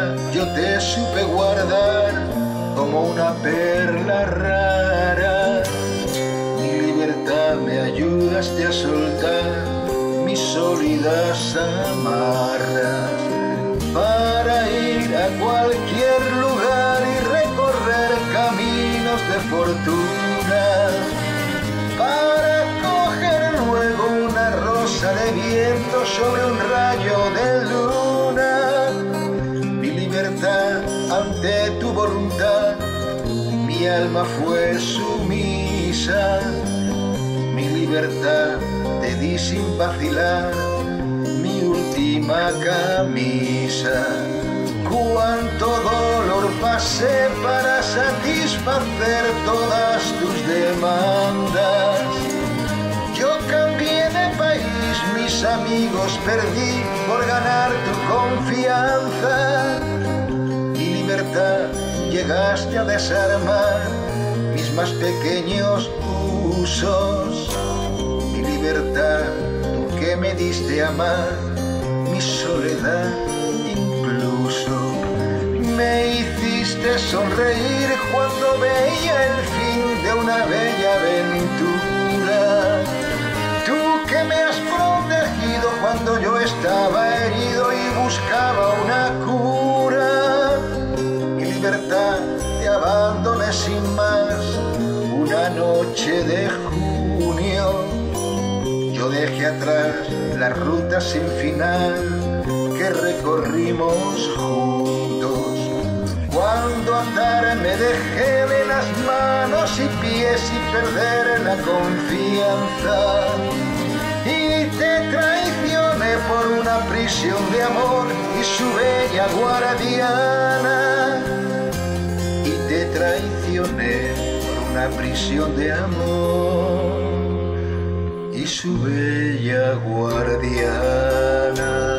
yo te supe guardar como una perla rara. Mi libertad me ayudaste a soltar mis sólidas amarras para ir a cualquier lugar y recorrer caminos de fortuna, para coger luego una rosa de viento sobre un rayo de luna. Mi libertad ante tu voluntad, mi alma fue sumisa. Mi libertad te di sin vacilar, mi última camisa. Cuánto dolor pasé para satisfacer todas tus demandas. Yo cambié de país, mis amigos perdí por ganar tu confianza. Mi libertad llegaste a desarmar mis más pequeños usos. Mi libertad, tú que me diste a amar, mi soledad incluso. Me hiciste sonreír cuando veía el fin de una bella aventura. Tú que me has protegido cuando yo estaba herido y buscaba una cura. Mi libertad te abandoné sin más una noche de junio. Yo dejé atrás la ruta sin final que recorrimos juntos. Cuando atarme dejé de las manos y pies y perder la confianza, y te traicioné por una prisión de amor y su bella guardiana. Y te traicioné por una prisión de amor y su bella guardiana.